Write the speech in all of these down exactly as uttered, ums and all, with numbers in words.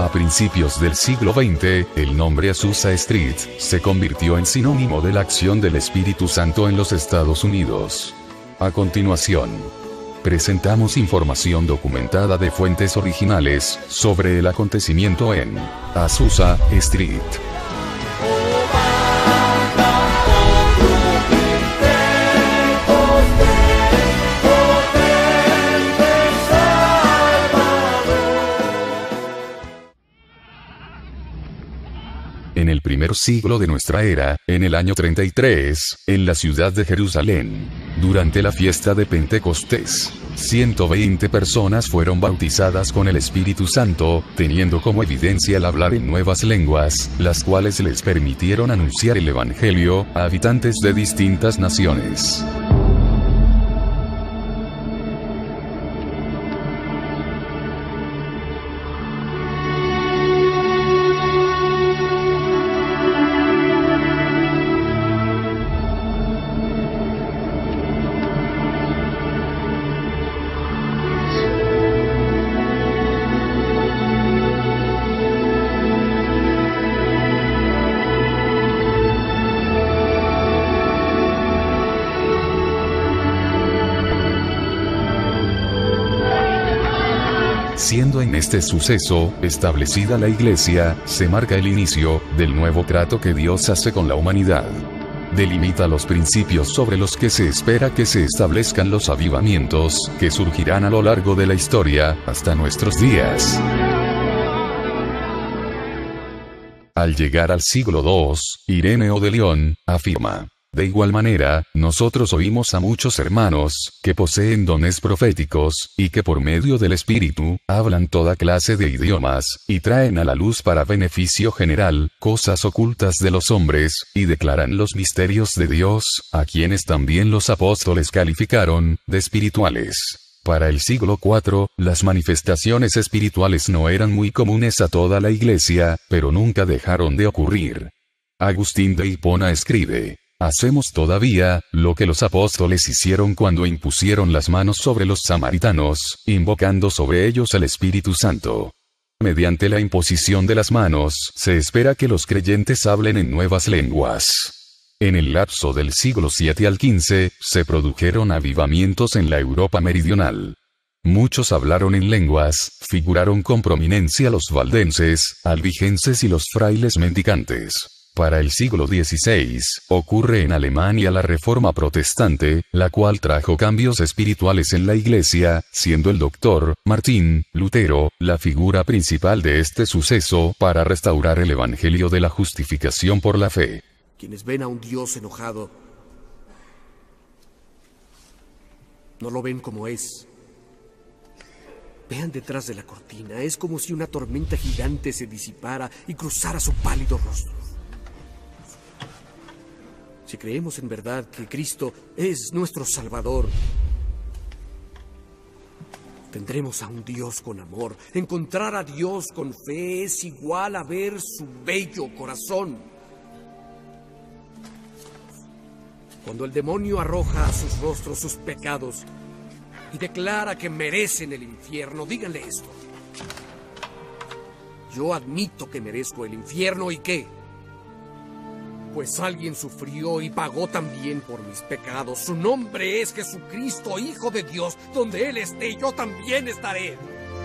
A principios del siglo veinte, el nombre Azusa Street se convirtió en sinónimo de la acción del Espíritu Santo en los Estados Unidos. A continuación, presentamos información documentada de fuentes originales sobre el acontecimiento en Azusa Street. En el primer siglo de nuestra era, en el año treinta y tres, en la ciudad de Jerusalén, durante la fiesta de Pentecostés, ciento veinte personas fueron bautizadas con el Espíritu Santo, teniendo como evidencia el hablar en nuevas lenguas, las cuales les permitieron anunciar el Evangelio a habitantes de distintas naciones. Siendo en este suceso establecida la Iglesia, se marca el inicio del nuevo trato que Dios hace con la humanidad. Delimita los principios sobre los que se espera que se establezcan los avivamientos que surgirán a lo largo de la historia hasta nuestros días. Al llegar al siglo segundo, Ireneo de León afirma: de igual manera, nosotros oímos a muchos hermanos, que poseen dones proféticos, y que por medio del Espíritu, hablan toda clase de idiomas, y traen a la luz para beneficio general, cosas ocultas de los hombres, y declaran los misterios de Dios, a quienes también los apóstoles calificaron, de espirituales. Para el siglo cuarto, las manifestaciones espirituales no eran muy comunes a toda la Iglesia, pero nunca dejaron de ocurrir. Agustín de Hipona escribe: hacemos todavía lo que los apóstoles hicieron cuando impusieron las manos sobre los samaritanos, invocando sobre ellos al Espíritu Santo. Mediante la imposición de las manos, se espera que los creyentes hablen en nuevas lenguas. En el lapso del siglo siete al quince, se produjeron avivamientos en la Europa meridional. Muchos hablaron en lenguas, figuraron con prominencia los valdenses, albigenses y los frailes mendicantes. Para el siglo dieciséis, ocurre en Alemania la Reforma Protestante, la cual trajo cambios espirituales en la Iglesia, siendo el doctor Martín Lutero la figura principal de este suceso para restaurar el Evangelio de la justificación por la fe. Quienes ven a un Dios enojado, no lo ven como es. Vean detrás de la cortina, es como si una tormenta gigante se disipara y cruzara su pálido rostro. Si creemos en verdad que Cristo es nuestro Salvador, tendremos a un Dios con amor. Encontrar a Dios con fe es igual a ver su bello corazón. Cuando el demonio arroja a sus rostros sus pecados y declara que merecen el infierno, díganle esto: yo admito que merezco el infierno, ¿y qué? Pues alguien sufrió y pagó también por mis pecados. Su nombre es Jesucristo, Hijo de Dios. Donde Él esté, yo también estaré.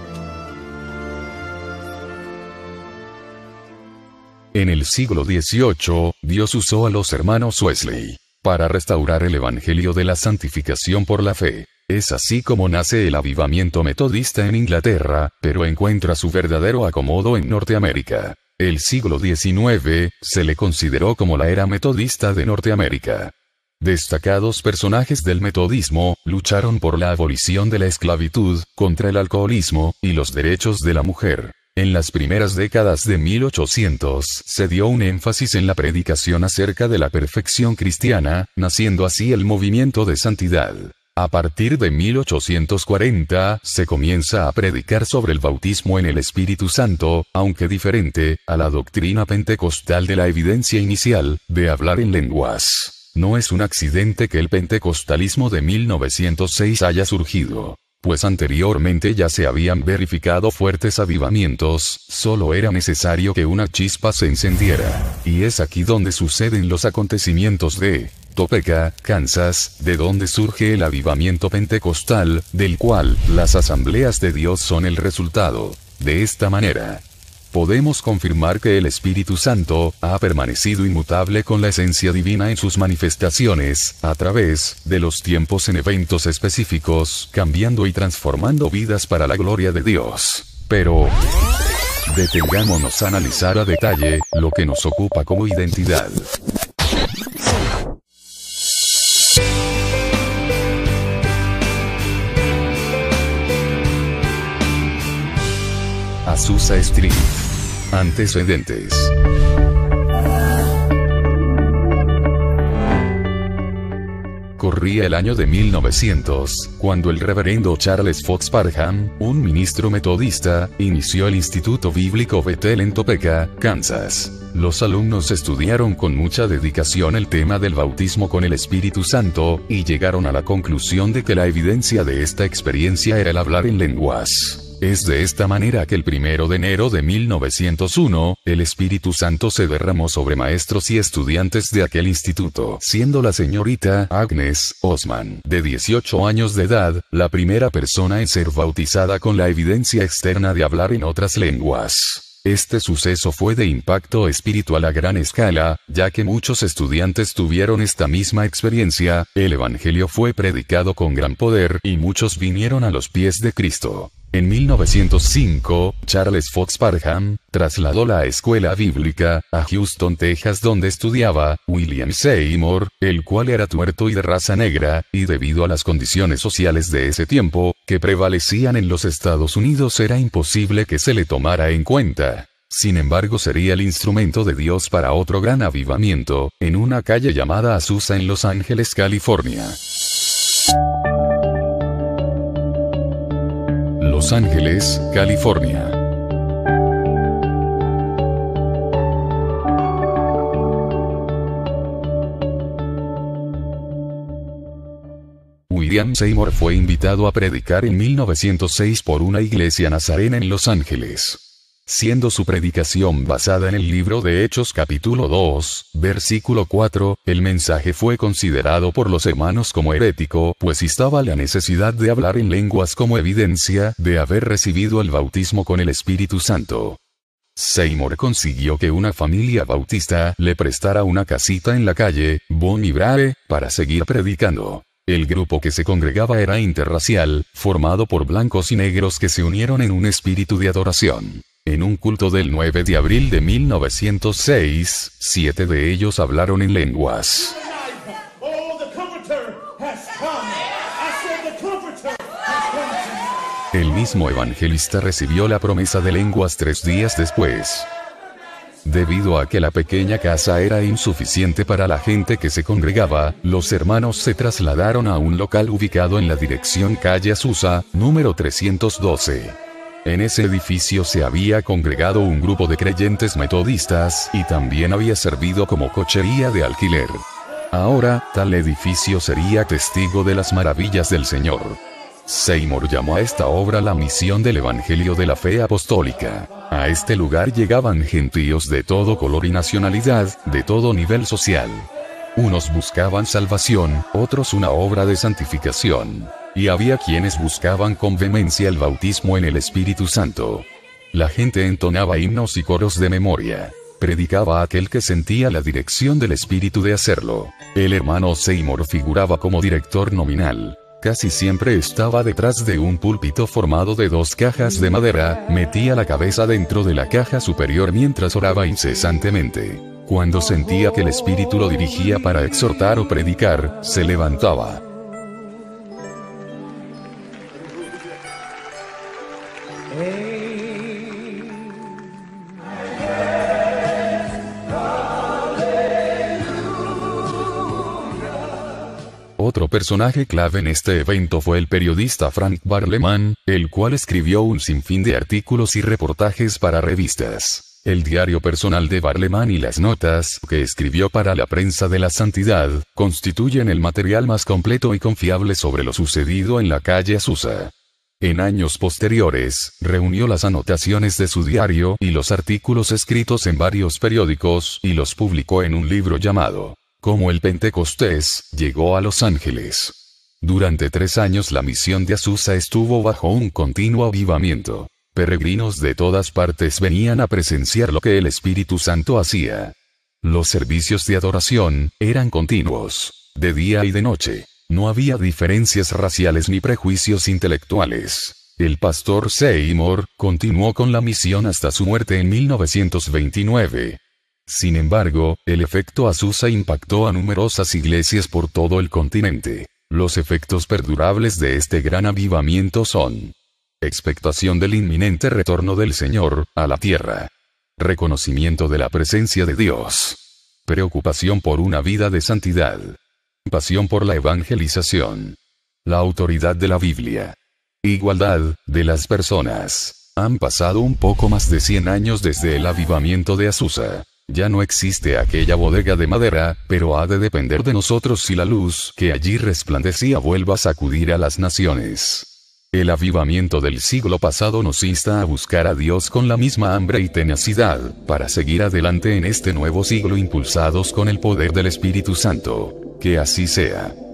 En el siglo dieciocho, Dios usó a los hermanos Wesley para restaurar el Evangelio de la santificación por la fe. Es así como nace el avivamiento metodista en Inglaterra, pero encuentra su verdadero acomodo en Norteamérica. El siglo diecinueve se le consideró como la era metodista de Norteamérica. Destacados personajes del metodismo lucharon por la abolición de la esclavitud, contra el alcoholismo y los derechos de la mujer. En las primeras décadas de mil ochocientos se dio un énfasis en la predicación acerca de la perfección cristiana, naciendo así el movimiento de santidad. A partir de mil ochocientos cuarenta, se comienza a predicar sobre el bautismo en el Espíritu Santo, aunque diferente a la doctrina pentecostal de la evidencia inicial de hablar en lenguas. No es un accidente que el pentecostalismo de mil novecientos seis haya surgido. pues anteriormente ya se habían verificado fuertes avivamientos, solo era necesario que una chispa se encendiera. Y es aquí donde suceden los acontecimientos de Topeka, Kansas, de donde surge el avivamiento pentecostal, del cual las asambleas de Dios son el resultado. De esta manera, podemos confirmar que el Espíritu Santo ha permanecido inmutable con la esencia divina en sus manifestaciones, a través de los tiempos en eventos específicos, cambiando y transformando vidas para la gloria de Dios. Pero detengámonos a analizar a detalle lo que nos ocupa como identidad. Azusa Street. Antecedentes. Corría el año de mil novecientos, cuando el reverendo Charles Fox Parham, un ministro metodista, inició el Instituto Bíblico Bethel en Topeka, Kansas. Los alumnos estudiaron con mucha dedicación el tema del bautismo con el Espíritu Santo, y llegaron a la conclusión de que la evidencia de esta experiencia era el hablar en lenguas. Es de esta manera que el primero de enero de mil novecientos uno, el Espíritu Santo se derramó sobre maestros y estudiantes de aquel instituto, siendo la señorita Agnes Osman, de dieciocho años de edad, la primera persona en ser bautizada con la evidencia externa de hablar en otras lenguas. Este suceso fue de impacto espiritual a gran escala, ya que muchos estudiantes tuvieron esta misma experiencia, el Evangelio fue predicado con gran poder y muchos vinieron a los pies de Cristo. En mil novecientos cinco, Charles Fox Parham trasladó la escuela bíblica a Houston, Texas, donde estudiaba William Seymour, el cual era tuerto y de raza negra, y debido a las condiciones sociales de ese tiempo, que prevalecían en los Estados Unidos, era imposible que se le tomara en cuenta. Sin embargo, sería el instrumento de Dios para otro gran avivamiento, en una calle llamada Azusa en Los Ángeles, California. Los Ángeles, California. William Seymour fue invitado a predicar en mil novecientos seis por una iglesia nazarena en Los Ángeles. Siendo su predicación basada en el libro de Hechos capítulo dos, versículo cuatro, el mensaje fue considerado por los hermanos como herético, pues instaba la necesidad de hablar en lenguas como evidencia de haber recibido el bautismo con el Espíritu Santo. Seymour consiguió que una familia bautista le prestara una casita en la calle Bonnie Brae para seguir predicando. El grupo que se congregaba era interracial, formado por blancos y negros que se unieron en un espíritu de adoración. En un culto del nueve de abril de mil novecientos seis, siete de ellos hablaron en lenguas. El mismo evangelista recibió la promesa de lenguas tres días después. Debido a que la pequeña casa era insuficiente para la gente que se congregaba, los hermanos se trasladaron a un local ubicado en la dirección calle Azusa, número trescientos doce. En ese edificio se había congregado un grupo de creyentes metodistas, y también había servido como cochería de alquiler. Ahora, tal edificio sería testigo de las maravillas del Señor. Seymour llamó a esta obra la misión del Evangelio de la Fe Apostólica. A este lugar llegaban gentíos de todo color y nacionalidad, de todo nivel social. Unos buscaban salvación, otros una obra de santificación. Y había quienes buscaban con vehemencia el bautismo en el Espíritu Santo. La gente entonaba himnos y coros de memoria. Predicaba a aquel que sentía la dirección del Espíritu de hacerlo. El hermano Seymour figuraba como director nominal. Casi siempre estaba detrás de un púlpito formado de dos cajas de madera, metía la cabeza dentro de la caja superior mientras oraba incesantemente. Cuando sentía que el Espíritu lo dirigía para exhortar o predicar, se levantaba. Otro personaje clave en este evento fue el periodista Frank Barleman, el cual escribió un sinfín de artículos y reportajes para revistas. El diario personal de Barleman y las notas que escribió para la prensa de la santidad constituyen el material más completo y confiable sobre lo sucedido en la calle Azusa. En años posteriores, reunió las anotaciones de su diario y los artículos escritos en varios periódicos y los publicó en un libro llamado Cómo el Pentecostés llegó a Los Ángeles. Durante tres años la misión de Azusa estuvo bajo un continuo avivamiento. Peregrinos de todas partes venían a presenciar lo que el Espíritu Santo hacía. Los servicios de adoración eran continuos, de día y de noche. No había diferencias raciales ni prejuicios intelectuales. El pastor Seymour continuó con la misión hasta su muerte en mil novecientos veintinueve. Sin embargo, el efecto Azusa impactó a numerosas iglesias por todo el continente. Los efectos perdurables de este gran avivamiento son: expectación del inminente retorno del Señor a la tierra, reconocimiento de la presencia de Dios, preocupación por una vida de santidad, pasión por la evangelización, la autoridad de la Biblia, igualdad de las personas. Han pasado un poco más de cien años desde el avivamiento de Azusa. Ya no existe aquella bodega de madera, pero ha de depender de nosotros si la luz que allí resplandecía vuelva a sacudir a las naciones. El avivamiento del siglo pasado nos insta a buscar a Dios con la misma hambre y tenacidad, para seguir adelante en este nuevo siglo impulsados con el poder del Espíritu Santo. Que así sea.